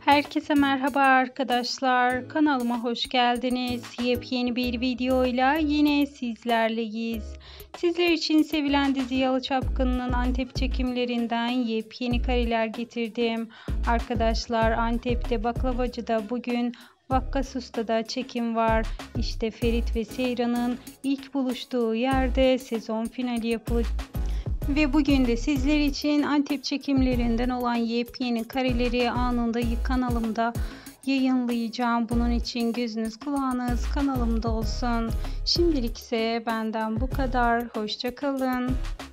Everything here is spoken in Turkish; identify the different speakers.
Speaker 1: Herkese merhaba arkadaşlar. Kanalıma hoş geldiniz. Yepyeni bir videoyla yine sizlerleyiz. Sizler için sevilen dizi Yalı Çapkını'nın Antep çekimlerinden yepyeni kareler getirdim. Arkadaşlar Antep'te Baklavacı'da bugün Vakkasus'ta da çekim var. İşte Ferit ve Seyran'ın ilk buluştuğu yerde sezon finali yapılacak. Ve bugün de sizler için Antep çekimlerinden olan yepyeni kareleri anında kanalımda yayınlayacağım. Bunun için gözünüz kulağınız kanalımda olsun. Şimdilik ise benden bu kadar. Hoşça kalın.